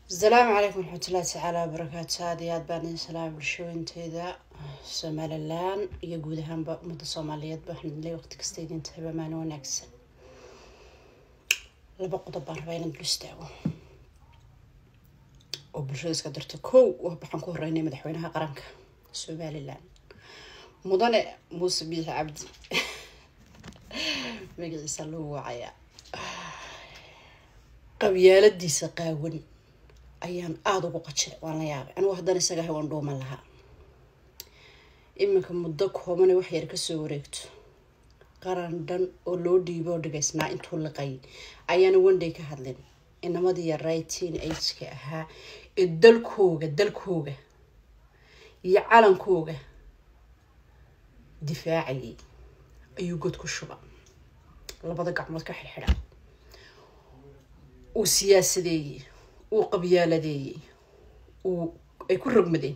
السلام عليكم ورحمة الله تعالى وبركاته. هذه بان سلام بالشوين تيدا سوماليلان يقودها مدة صوماليات بحنا لي وقت كستيدين تهبا ما نونكس لبقوا طبعا بين البلستاو وبالشوز قدرت كو وبحن كو ريني مدحوينها قرنك سوماليلان مضان موسى بيه عبدي ميقل يسلوه عيا قبيالة سقاون ayaan aad ugu qajay waan la yaabay anigu haddana isaga hawan dhooman lahaa iminka muddo kooban wax yar ka soo wareegto qaran dhan oo loo dhiibo dhigaysnaa intuu liqay ayaan one day ka hadlin inamadii yaraytiin age-ka ahaa ee dalkooga iyo calankooga difaacay ayuu god ku shuba labada gacmood ka xirxidha oo siyaasadeeyay وقبيالدي وأي كل رقمدين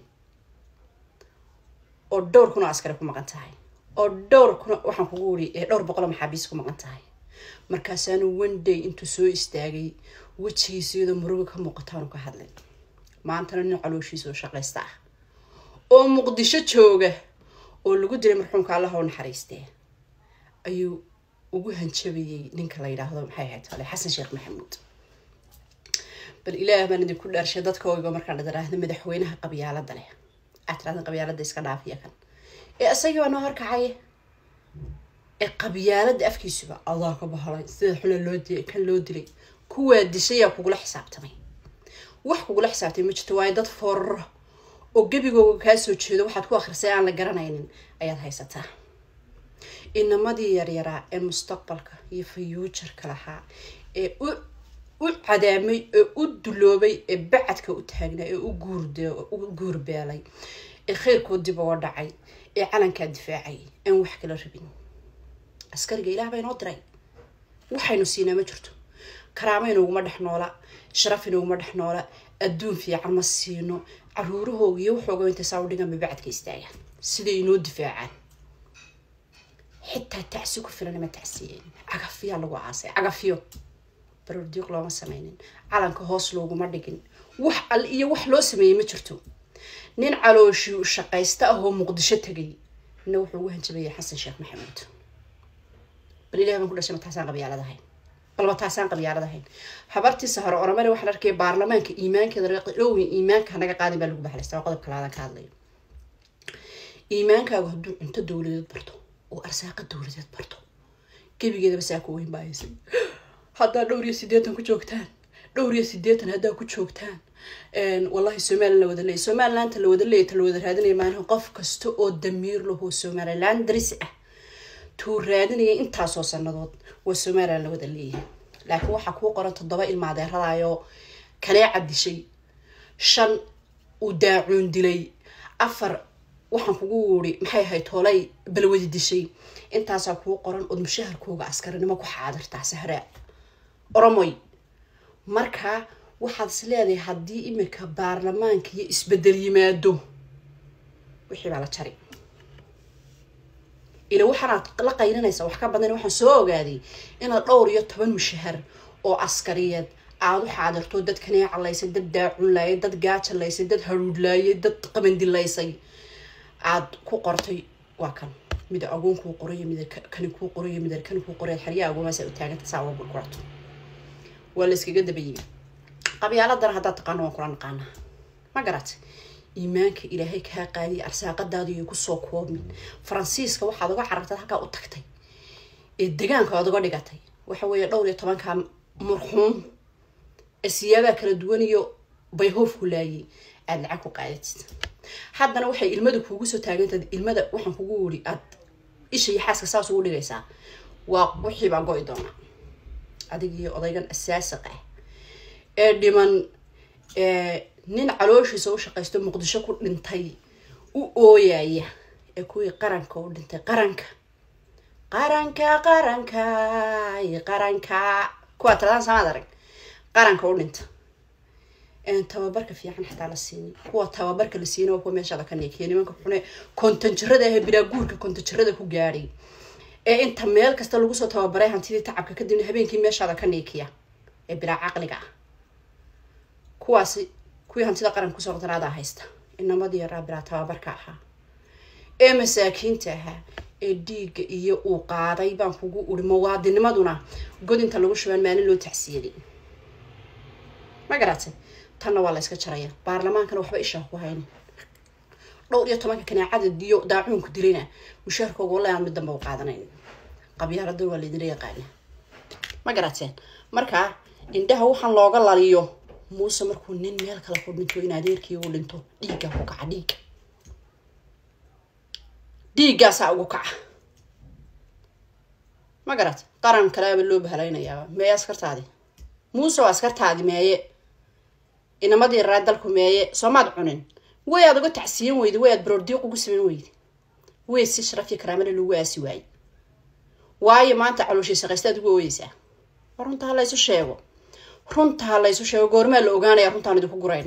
الدور كنا عسكركم مقنتهاي الدور كنا وحنا نقولي دور بقولة محابيسكم مقنتهاي مركزان وين دي انتو سو استاجي وتشي سيدا مروجك مقطعون كهذلين ما أنتنا نعلو شيء سو شغل استاح أو مقدشة شوجة أو اللي قدر مرحوم كالله هون حريسته أيو وجهن شبيه نكلا هذا حياته على حسن شيخ محمود بل إله ما ندي كل أرشادات كوي بمركان دراه مدحوينها قبيلة دله أترى قبيلة ديس كنافية كان أسيجوا نهار كعيه القبيلة أفكي سبا الله كبهلا سيحنا اللودي كان لودري كوا دشيا كقول حساب تمي وح كقول حساب تمي مجتوايدات فر وجبي كاسو تشيدو واحد كوا آخر ساعة على جرانين أيات هاي ستة إنما دي يرى المستقبل يفيوتشر كلها وعدامي ودلوبي بعد كوتهاجنا وجوربالي الخير كودي بوضعي علن كدفاعي إن وحكي لربين أسكر جيلها بين أدري وحين سينا مجرته كرامين ومدحنا لا شرفين ومدحنا لا الدون في عم السينو عروره يوحوا وين تساودين ببعد كيستايا سيدينو دفاعا حتى تعسوك في لنا ما تعسين عقفيا لو عاصي عقفيو برديق لو ما سمينين علنك هوس لوغو ما دغين wax al iyo wax loo sameeyay ma jirto nin calooshi u shaqaysta oo muqdisho tagay inuu wuxuu ugu hanjabay xasan sheekh maxamed bariilay baan ku dhashay mataasan qabyaaladahay balba taasan qabyaaladahay habartii sahar oramada waxa la arkay baarlamaanka iimaankeeda dhowin iimaanka naga qaadin baa lagu baxlaystay qodobka laada ka hadlay iimaankaagu hadduu inta dawladeed barto oo arsaaqa dawladeed barto gebigeeda bas ku weyn baayay هذا دوري سيداتن كجوجتان دوري سيداتن هذا كجوجتان والله سومال لو ذلي سومال لانت لو ذلي هذا ما هو قف كستو أو دمير له سومال لان درس تو رادني أنت أساسا نضد والسومال لو ذلي لكن هو حكوا قرن الضباء المعدة هذا يو كلا عدي شيء شن وداعون دلي أفر وحن فقولي محي هاي تولي بالودي دي شيء أنت أساسا قرن قد مشهر كوجا عسكري نما كو حاضر تاع سهراء أرمي مركها واحد سلالي هدي إمك برلمان كي إسبدل يمادو وحيل على شري إلى وحنا لقينا ناس وحكا بدنا وحنا سوق هذه إن الدور يطبن مشهر أو عسكريات عادو حاضر تودد كنيع الله يسدد داعون لا يدد قاتش الله يسدد هرود لا يدد قمندي الله يسي عاد كو قرطي واكن ميدا أقوم كو قرية ميدا كان كو قرية ميدا كان كو قرية الحرية أقوم أسأل تاجت تساوي بالقرط ولا اسكي قد بيجي قبيلة در هذا تقانون قرآن قانا ما قرأت إيمانك إلى هيك هاقالي أرساق دادي يكون صوكوب من فرانسيسكا واحد وقع عرفتها كا أتكتي الدجان كا أدقى دقتي وحوي دوري طبعا كان مرحوم السيابة كلا دوانيو بيهوف كلاي العكو قالت حد أنا وحي المدك وجوسه تاجنت المدك وحن فجوري إيش يحاسك ساس وقولي ليسا وحي بعقوي دونا أديجي أضيعن الساسقة دمن نين علوش يسوي شقيستو مقدشة كل ننتهي وأوياي يكوي قرنك ودنت قرنك كواتلان سمادرك قرنك ودنت توابرك في عن حتى على السين هو توابرك السين وهو ماشي على كنيك يعني ما كنا كنت تجرده بلا جورك كنت تجرده كجاري أنت مال كستلو سو توابري هنتي تعبك كدين هبينكي ماشي على كنيكيا بلا عقلك kuwaasi kuwii hantida qaranka kusoo qotanaada haysta inamadii yaraa bilaa tababarka ahaa masaakiinta ahaa dhiigga iyo uu qaaday baan kugu uri muwaadinimaduna godinta lagu shubaan maalin loo taxsiiyay ma garatay tanna waa la iska jaraya baarlamaankana waxba isha ku hayn dhowr iyo 10 kanaacada diyo daacuunku dilayna mushaarkooda wallahi aan mid dambe u qaadanayn qabyaalada waa leedin yaqaan ma garatay marka indhaha waxaan looga laliyo muuse markuu nin meel kala ku dhinto in adeerkii uu dhinto dhiigga ku kaca dhiiggaasa ugu kaca ma garatay qaran kale loo bahalaynaya meey askartaadi muuse waa askartaadi meeye inamadii raadalku meeye Soomaad cunin way aad uga taxsiin weydi way aad broodiiq ugu sameyn weydi way si sharaf iyo karaamada lagu aasi waaye maanta calooshay shaqaystaad ugu ooyeysaa runta la isu sheego goorma la ogaanaya runtaan idinku gurayna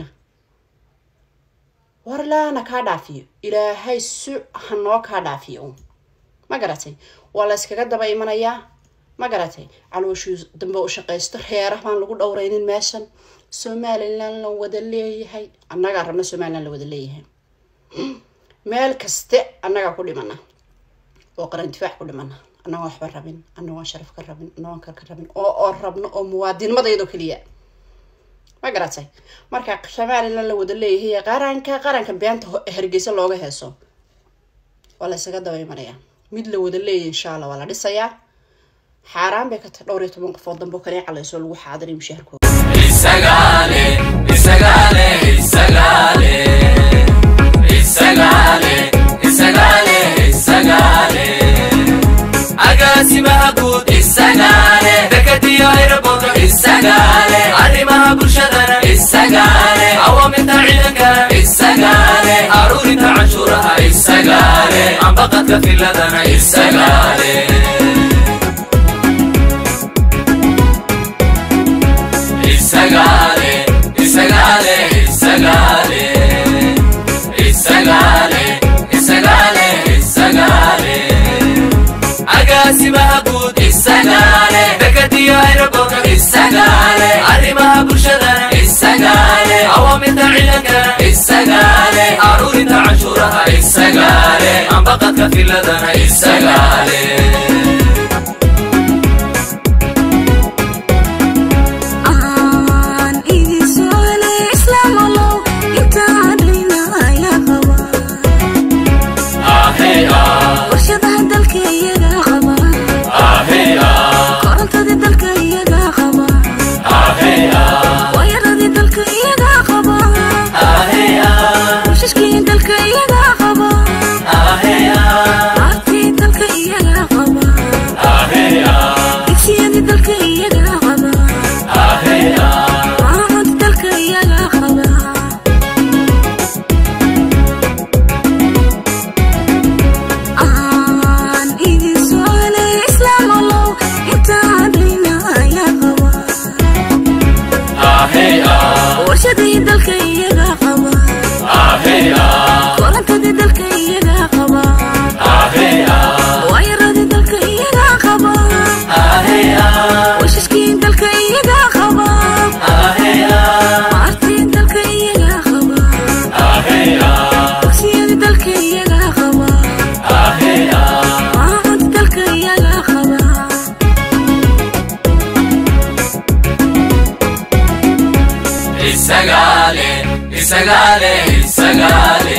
warlaana ka dhaafiyo ilaahay hanoo ka dhaafiyo ma garatay wala iskaga daba imanaya ma garatay calooshu dambe u shaqaysto reerahan lagu dhowraynin meeshan Somaliland la wada leeyahay annaga rabna Somaliland la wada leeyahay meel kaste annaga ku dhimana oo qaran difaac ku dhimana annaga waxba rabin annaga sharaf ka rabin annaga ka rabin oo rabno oo muwaadinimadaydo kaliya ma garatay marka Somaliland la wada leeyahay qaranka beenta Hargeysa looga heeso wala isaga daba imanaya mid la wada leeyahay insha Allah wala dhisaya xaraan bay ka dhowr iyo 10 qof oo dambe kale calayso lagu xaadiray mushaharkooda isagale agaasimaha guud isagale dekadiyo aeroboorka isagale arrimaha bulshadana isagale awaamirta ciidanka isagale aruurinta canshuuraha isagale ambaqadka filadana isagale agaasimaha guud isagale dekadiyo aeroboorka isagale arrimaha bulshadana isagale awaamirta ciidanka isagale aruurinta canshuuraha isagale ambaqadka filadana isagale isagale